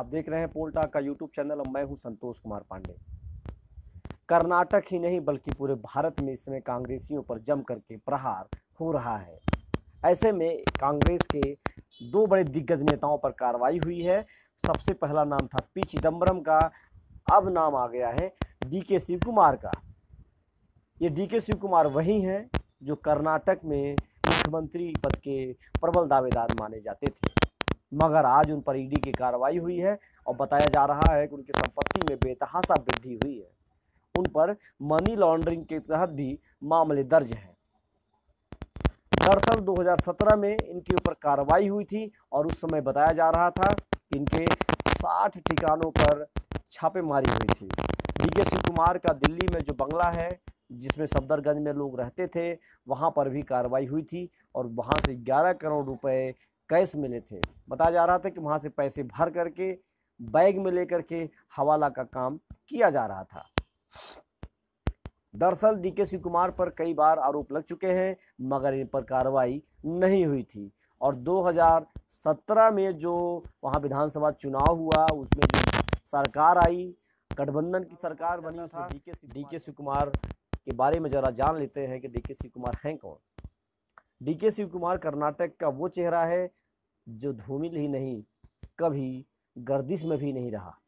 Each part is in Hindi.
आप देख रहे हैं पोलटाक का यूट्यूब चैनल और मैं हूं संतोष कुमार पांडे। कर्नाटक ही नहीं बल्कि पूरे भारत में इस समय कांग्रेसियों पर जम करके प्रहार हो रहा है। ऐसे में कांग्रेस के दो बड़े दिग्गज नेताओं पर कार्रवाई हुई है। सबसे पहला नाम था पी चिदम्बरम का, अब नाम आ गया है डीके शिव कुमार का। ये डीके शिव कुमार वही हैं जो कर्नाटक में मुख्यमंत्री पद के प्रबल दावेदार माने जाते थे, मगर आज उन पर ईडी की कार्रवाई हुई है और बताया जा रहा है कि उनकी संपत्ति में बेतहाशा वृद्धि हुई है। उन पर मनी लॉन्ड्रिंग के तहत भी मामले दर्ज हैं। दरअसल 2017 में इनके ऊपर कार्रवाई हुई थी और उस समय बताया जा रहा था कि इनके 60 ठिकानों पर छापेमारी हुई थी। डीके शिव कुमार का दिल्ली में जो बंगला है जिसमें सफदरगंज में लोग रहते थे, वहां पर भी कार्रवाई हुई थी और वहां से 11 करोड़ रुपए कैश मिले थे। बताया जा रहा था कि वहां से पैसे भर करके बैग में लेकर के हवाला का काम किया जा रहा था। दरअसल डीके शिव कुमार पर कई बार आरोप लग चुके हैं, मगर इन पर कार्रवाई नहीं हुई थी। और 2017 में जो वहां विधानसभा चुनाव हुआ, उसमें जो सरकार आई, गठबंधन की सरकार बनी, उसमें डीके शिव कुमार के बारे में जरा जान लेते हैं कि डीके शिव कुमार हैं कौन। डीके शिव कुमार कर्नाटक का वो चेहरा है जो धूमिल ही नहीं, कभी गर्दिश में भी नहीं रहा।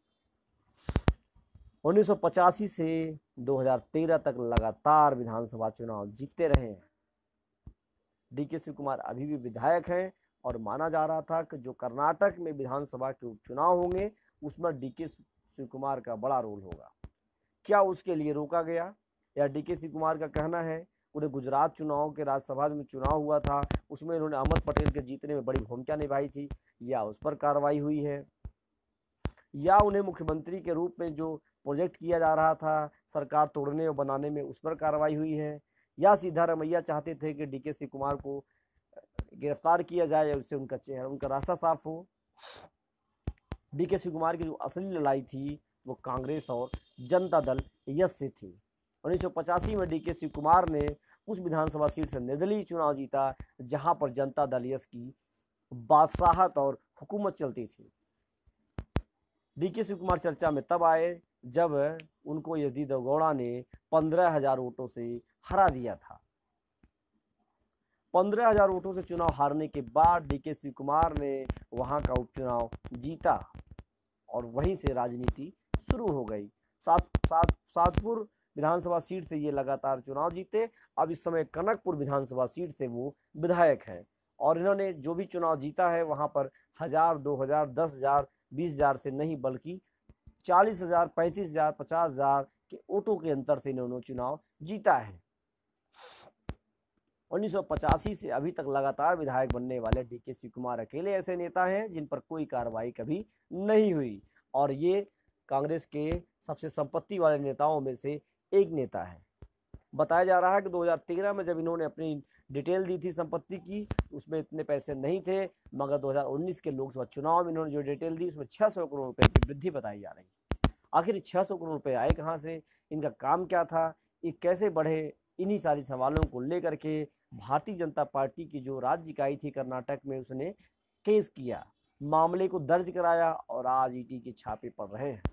1985 से 2013 तक लगातार विधानसभा चुनाव जीतते रहे हैं। डीके शिव कुमार अभी भी विधायक हैं और माना जा रहा था कि जो कर्नाटक में विधानसभा के उपचुनाव होंगे उसमें डीके शिव कुमार का बड़ा रोल होगा। क्या उसके लिए रोका गया, या डीके शिव कुमार का कहना है पूरे गुजरात चुनाव के राज्यसभा में चुनाव हुआ था, उसमें इन्होंने अहमद पटेल के जीतने में बड़ी भूमिका निभाई थी, या उस पर कार्रवाई हुई है, या उन्हें मुख्यमंत्री के रूप में जो प्रोजेक्ट किया जा रहा था सरकार तोड़ने और बनाने में, उस पर कार्रवाई हुई है, या सिद्धारमैया चाहते थे कि डीके शिव कुमार को गिरफ्तार किया जाए, उससे उनका चेहरा, उनका रास्ता साफ हो। डीके शिव कुमार की जो असली लड़ाई थी वो कांग्रेस और जनता दल यस से थी। 1985 में डीके शिव कुमार ने उस विधानसभा सीट से निर्दलीय चुनाव जीता जहां पर जनता दल यस की बादशाहत और हुकूमत चलती थी। डीके शिव कुमार चर्चा में तब आए जब उनको यशदी देवगौड़ा ने 15,000 वोटों से हरा दिया था। 15,000 वोटों से चुनाव हारने के बाद डीके शिव कुमार ने वहां का उपचुनाव जीता और वहीं से राजनीति शुरू हो गई। सातपुर विधानसभा सीट से ये लगातार चुनाव जीते। अब इस समय कनकपुर विधानसभा सीट से वो विधायक हैं और इन्होंने जो भी चुनाव जीता है वहां पर 1000, 2000, 10,000, 20,000 से नहीं बल्कि 40,000, 35,000, 50,000 के वोटों के अंतर से इन्होंने चुनाव जीता है। 1985 से अभी तक लगातार विधायक बनने वाले डीके शिव कुमार अकेले ऐसे नेता हैं जिन पर कोई कार्रवाई कभी नहीं हुई और ये कांग्रेस के सबसे संपत्ति वाले नेताओं में से एक नेता है। बताया जा रहा है कि 2013 में जब इन्होंने अपनी डिटेल दी थी संपत्ति की, उसमें इतने पैसे नहीं थे, मगर 2019 के लोकसभा चुनाव में इन्होंने जो डिटेल दी उसमें 600 करोड़ रुपए की वृद्धि बताई जा रही है। आखिर 600 करोड़ रुपए आए कहाँ से, इनका काम क्या था, ये कैसे बढ़े, इन्हीं सारी सवालों को लेकर के भारतीय जनता पार्टी की जो राज्य इकाई थी कर्नाटक में, उसने केस किया, मामले को दर्ज कराया और आज ईडी के छापे पड़ रहे हैं।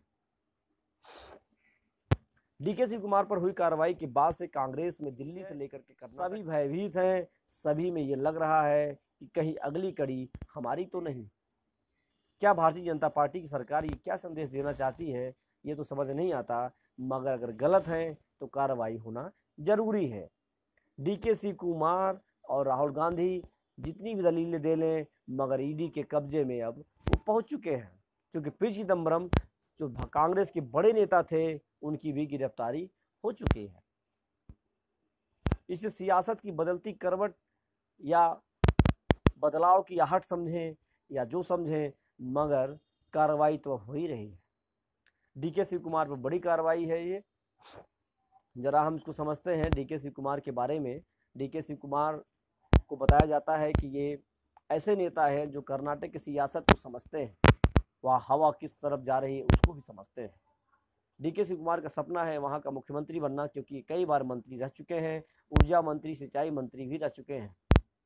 डीके शिव कुमार पर हुई कार्रवाई के बाद से कांग्रेस में दिल्ली से लेकर के सभी भयभीत हैं। सभी में ये लग रहा है कि कहीं अगली कड़ी हमारी तो नहीं। क्या भारतीय जनता पार्टी की सरकार ये क्या संदेश देना चाहती है ये तो समझ नहीं आता, मगर अगर गलत है तो कार्रवाई होना जरूरी है। डीके शिव कुमार और राहुल गांधी जितनी भी दलीलें दे लें, मगर ईडी के कब्जे में अब वो पहुंच चुके हैं, क्योंकि पी चिदम्बरम जो कांग्रेस के बड़े नेता थे उनकी भी गिरफ्तारी हो चुकी है। इससे सियासत की बदलती करवट या बदलाव की आहट समझें या जो समझें, मगर कार्रवाई तो हो ही रही है। डीके शिव कुमार पर बड़ी कार्रवाई है ये। जरा हम इसको समझते हैं डीके शिव कुमार के बारे में। डीके शिव कुमार को बताया जाता है कि ये ऐसे नेता है जो कर्नाटक की सियासत को समझते हैं, वहाँ हवा किस तरफ जा रही है उसको भी समझते हैं। डीके शिव कुमार का सपना है वहाँ का मुख्यमंत्री बनना, क्योंकि कई बार मंत्री रह चुके हैं, ऊर्जा मंत्री, सिंचाई मंत्री भी रह चुके हैं।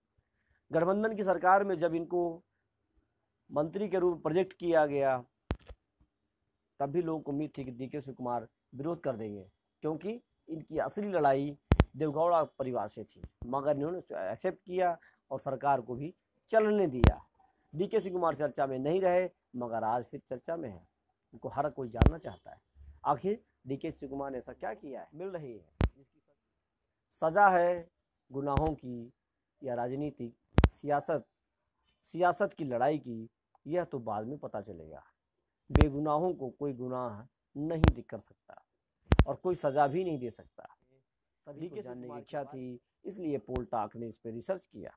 गठबंधन की सरकार में जब इनको मंत्री के रूप में प्रोजेक्ट किया गया तब भी लोगों को उम्मीद थी कि डीके शिव कुमार विरोध कर देंगे, क्योंकि इनकी असली लड़ाई देवगौड़ा परिवार से थी, मगर इन्होंने एक्सेप्ट किया और सरकार को भी चलने दिया। डीके शिव कुमार चर्चा में नहीं रहे, मगर आज फिर चर्चा में है। उनको हर कोई जानना चाहता है आखिर डीके शिव कुमार ने ऐसा क्या किया है। मिल रही है जिसकी सजा है गुनाहों की या राजनीतिक सियासत की लड़ाई की, यह तो बाद में पता चलेगा। बेगुनाहों को कोई गुनाह नहीं कर सकता और कोई सजा भी नहीं दे सकता। सभी को जानने की इच्छा थी, इसलिए पोल टाक ने इस पर रिसर्च किया।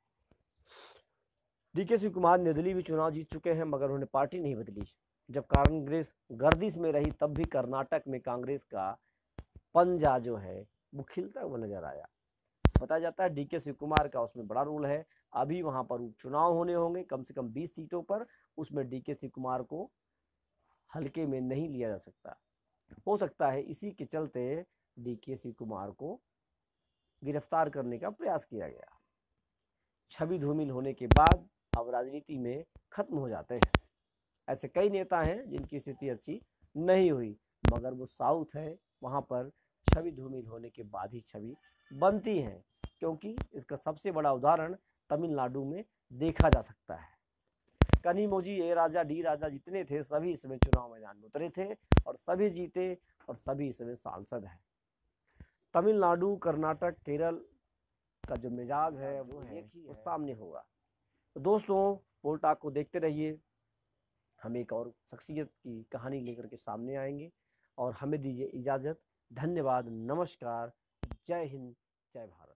डीके शिव कुमार निर्दलीय भी चुनाव जीत चुके हैं, मगर उन्होंने पार्टी नहीं बदली। जब कांग्रेस गर्दिश में रही तब भी कर्नाटक में कांग्रेस का पंजा जो है वो खिलता हुआ नजर आया। बताया जाता है डीके शिव कुमार का उसमें बड़ा रोल है। अभी वहां पर चुनाव होने होंगे कम से कम 20 सीटों पर, उसमें डीके शिव कुमार को हल्के में नहीं लिया जा सकता। हो सकता है इसी के चलते डीके शिव कुमार को गिरफ्तार करने का प्रयास किया गया। छवि धूमिल होने के बाद अब राजनीति में खत्म हो जाते हैं। ऐसे कई नेता हैं जिनकी स्थिति अच्छी नहीं हुई, मगर वो साउथ है, वहाँ पर छवि धूमिल होने के बाद ही छवि बनती है। क्योंकि इसका सबसे बड़ा उदाहरण तमिलनाडु में देखा जा सकता है। कनिमोझी, ए राजा, डी राजा जितने थे सभी इसमें चुनाव मैदान में उतरे थे और सभी जीते और सभी इसमें सांसद हैं। तमिलनाडु, कर्नाटक, केरल का जो मिजाज है वो सामने होगा। तो दोस्तों, पोल टाक को देखते रहिए। हम एक और शख्सियत की कहानी लेकर के सामने आएंगे और हमें दीजिए इजाज़त। धन्यवाद, नमस्कार, जय हिंद, जय भारत।